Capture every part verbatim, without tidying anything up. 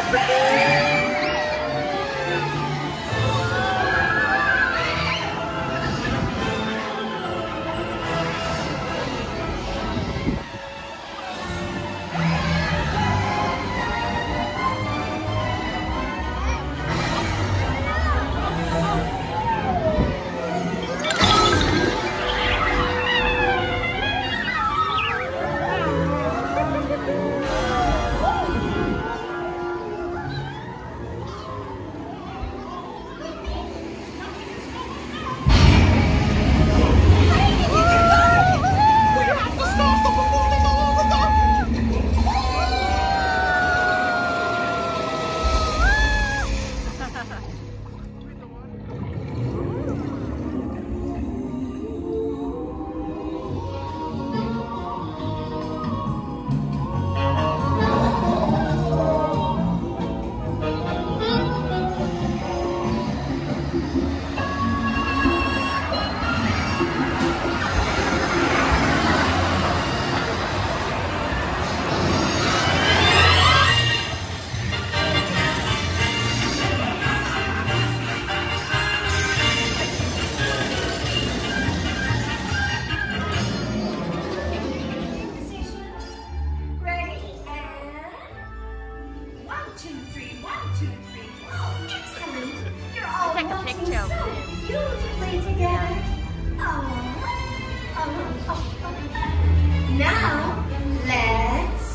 Take a picture. So beautifully together. Oh, oh, oh, oh. Now, let's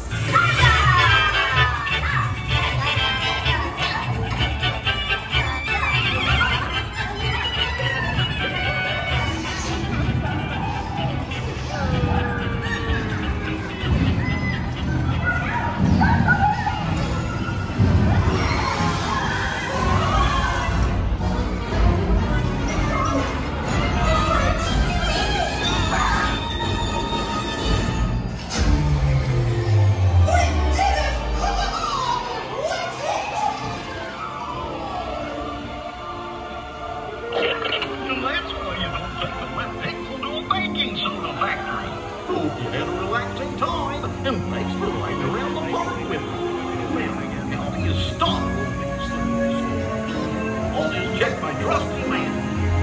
and thanks for riding around the park with me. Well, how do you stop all these things? I'll just check my trusty man.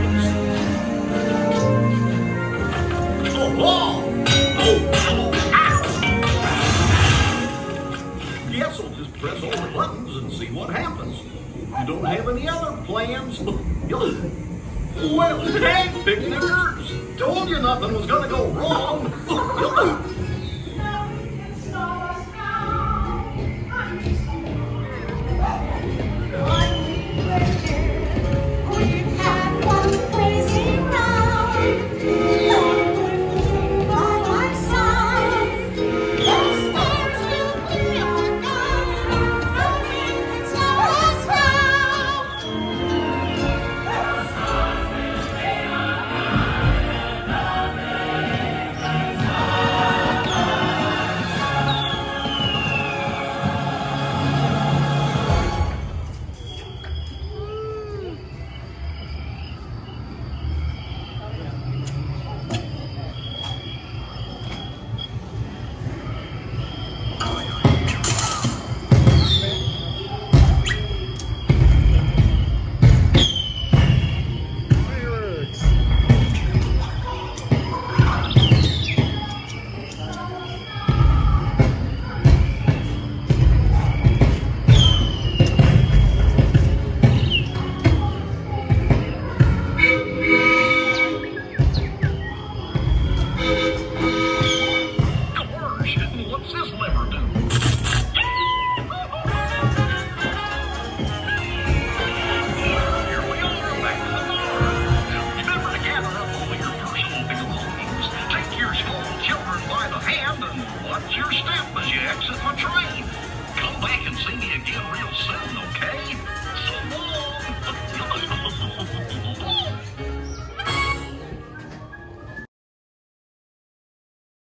Oh, oh, oh, ow! Guess I'll just press all the buttons and see what happens. You don't have any other plans? Well, hey, picnickers! Told you nothing was gonna go wrong.